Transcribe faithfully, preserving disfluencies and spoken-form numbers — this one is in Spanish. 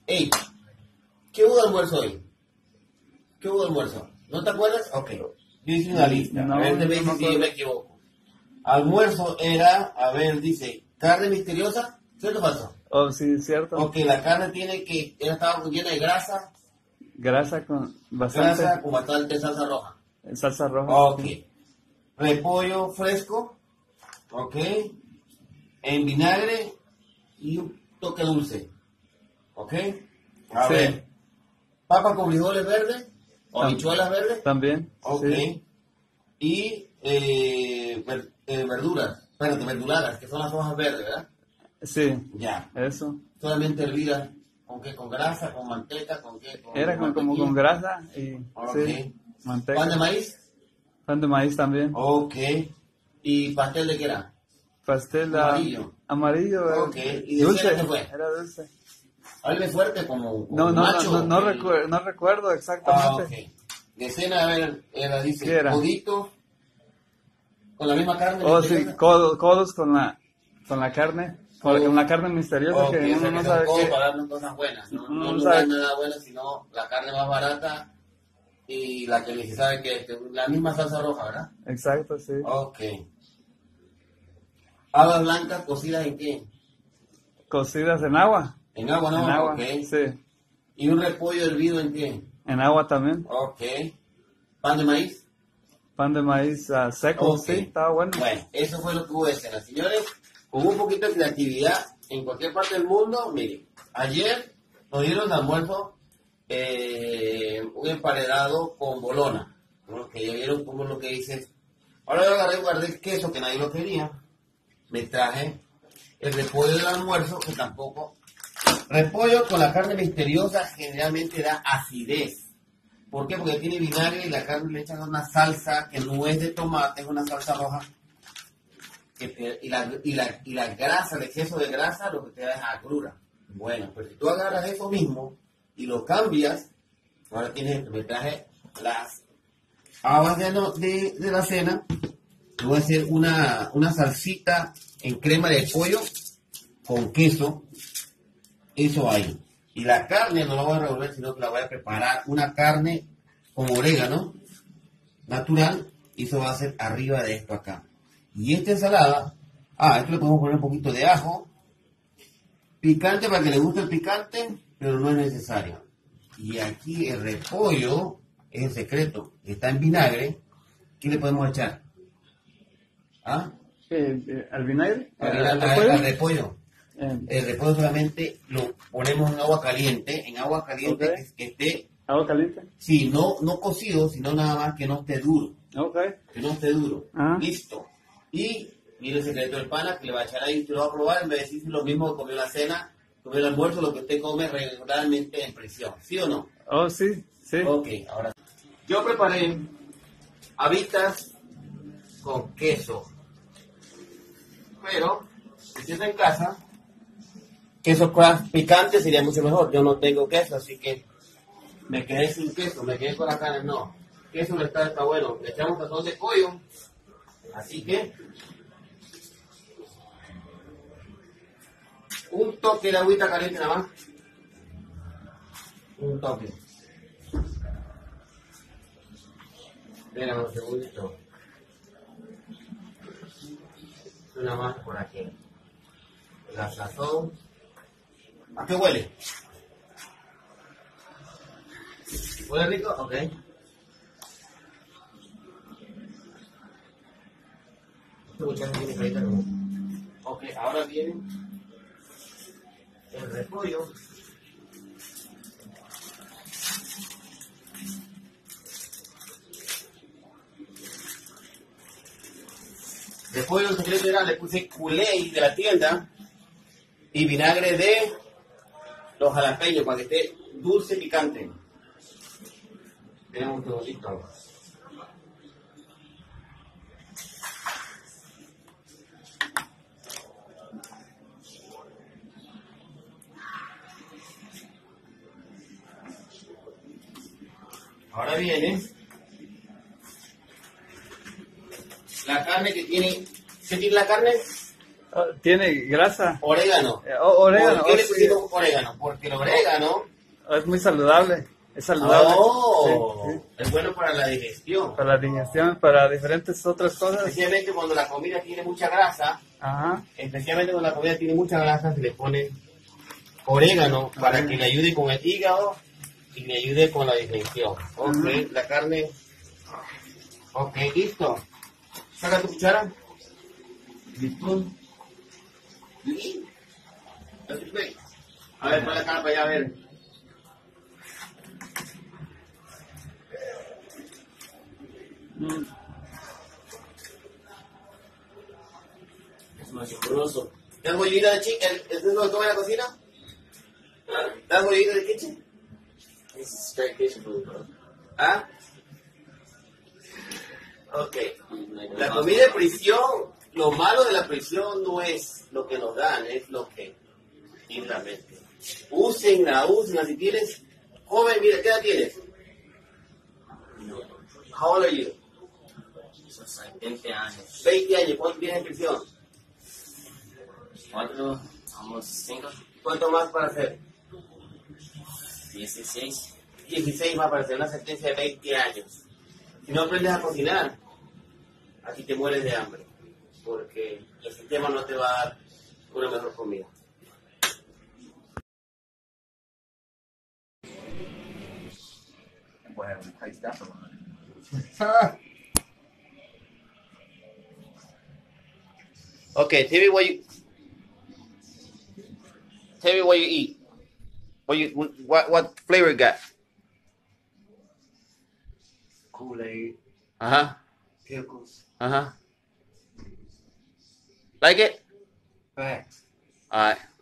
Hey, ¿qué hubo de almuerzo hoy? ¿Qué hubo de almuerzo? ¿No te acuerdas? Ok. Yo hice una lista. No, a ver, te no ves me si yo acuerdo. me equivoco. Almuerzo era, a ver, dice, carne misteriosa, ¿cierto o falso? Oh, sí, cierto. Ok, la carne tiene que, ella estaba llena de grasa, Grasa con bastante grasa con bastante salsa roja. salsa roja. Ok. Sí. Repollo fresco, ok, en vinagre y un toque dulce, ok. A Sí. ver, papa con frijoles verdes o Tam- habichuelas verdes, También. ok. Sí. Y eh, ver- eh, verduras, espérate, verduradas, que son las hojas verdes, ¿verdad? Sí. Ya, Eso. solamente hervidas, ¿con qué? ¿Con grasa, con manteca, con qué? Con Era con- como con mantequilla. grasa y Ok. sí, manteca. ¿Pan de maíz? Pan de maíz también. Ok. ¿Y pastel de qué era? Pastel ah, Amarillo. amarillo. eh, Ok. ¿Y de Dulce. cena qué fue? Era dulce. Hable fuerte como, como No, no, macho. no, no, no, el- recuer- no recuerdo Ah, exactamente. ok. De cena, a ver, era, ¿Qué dice, era? codito, con la misma carne. Oh, sí, misteriosa. codos, codos con la, con la carne. Con, Codos. con la carne misteriosa Ok, que o uno sea, no que sabe son todos qué. para darnos cosas buenas, ¿no? Uno No no nos sabe. dan nada bueno, sino la carne más barata y la que ni se sabe que es, la misma salsa roja, ¿verdad? Exacto, sí. Ok. Habas blancas cocidas en qué? Cocidas en agua. En agua, ¿no? En agua, Ok. sí. ¿Y un repollo hervido en qué? En agua también. Ok. ¿Pan de maíz? Pan de maíz ah, seco, Ok. sí, estaba bueno. Bueno, eso fue lo que hubo de cena. Señores, con un poquito de creatividad en cualquier parte del mundo, miren, ayer nos dieron de almuerzo eh, un emparedado con bolona, ¿no? Que ya vieron cómo es lo que dice. Ahora yo agarré, guardé el queso que nadie lo quería, me traje el repollo del almuerzo, que tampoco. Repollo con la carne misteriosa generalmente da acidez. ¿Por qué? Porque tiene vinagre y la carne le echan una salsa que no es de tomate, es una salsa roja. Que te- y, la, y, la, y la grasa, el exceso de grasa, lo que te da es agrura. Bueno, pues si tú agarras eso mismo y lo cambias, ahora tienes, me traje las habas de, no- de, de la cena, te voy a hacer una, una salsita en crema de pollo con queso, eso ahí. Y la carne no la voy a revolver, sino que la voy a preparar, una carne con orégano natural, y eso va a ser arriba de esto acá. Y esta ensalada, ah, esto le podemos poner un poquito de ajo, picante para que le guste el picante, pero no es necesario. Y aquí el repollo es el secreto, está en vinagre. ¿Qué le podemos echar? ¿Ah? Eh, eh, ¿Al vinagre? Al, ¿Al- al- al al- repollo? al repollo. Eh, El repollo solamente lo ponemos en agua caliente, en agua caliente Ok. que, que esté, ¿Agua caliente? sí, no, no cocido, sino nada más que no esté duro, Ok. que no esté duro. Ah. Listo. Y mire el secreto del pana que le va a echar ahí, usted lo va a probar, en vez de decir lo mismo que comió la cena, comió el almuerzo, lo que usted come regularmente en prisión, ¿sí o no? Oh, sí, sí. Ok, ahora yo preparé habitas con queso, pero si usted está en casa, queso craft picante sería mucho mejor. Yo no tengo queso, así que me quedé sin queso, me quedé con la carne. No, queso no está, está bueno. Le echamos tazón de pollo, así que un toque de agüita caliente nada más. Un toque. Espera un segundito. Una más por aquí. La sazón. ¿A qué huele? ¿Huele rico? Ok. Este muchacho tiene carita como- Ok, ahora viene el repollo. Repollo, el secreto era, le puse culé de la tienda y vinagre de los jalapeños para que esté dulce y picante. Tenemos un segundito. Ahora viene la carne que tiene. ¿Qué tiene la carne? Oh, tiene grasa. Orégano. Eh, oh, orégano. ¿Por qué Oh, le sí. pusimos orégano? Porque el orégano Es muy saludable. Es saludable. oh, Sí, sí. es bueno para la digestión. Para la digestión, para diferentes otras cosas. Especialmente cuando la comida tiene mucha grasa, Ajá. especialmente cuando la comida tiene mucha grasa, se le pone orégano para que le ayude con el hígado y le ayude con la digestión. Ok, Ujú. la carne. Ok, listo. Saca tu cuchara. Listo. Sí. A ver, pon la cara para allá, a ver. Mm. Es más sabroso. ¿That's what you eat in the chicken? ¿Es eso lo que come en la cocina? ¿That's what you eat in the kitchen? It's straight kitchen food, bro. ¿Ah? Ok. Like, La comida de prisión, lo malo de la prisión no es lo que nos dan, es lo que tiene la mente. Úsenla, úsenla. Si tienes, joven, mira, ¿qué edad tienes? How old are you? So it's like veinte años. veinte años, ¿cuánto tienes en prisión? Cuatro, almost cinco, ¿Cuánto más para hacer? dieciséis. dieciséis más para hacer una sentencia de veinte años. Si no aprendes a cocinar, aquí te mueres de hambre, porque el sistema no te va a dar una mejor comida. Bueno, ahí está, bro. Okay, tell me what you tell me what you eat. What you what what flavor you got? Kool-Aid, Uh huh. pickles, Uh huh. Like it? facts. All right.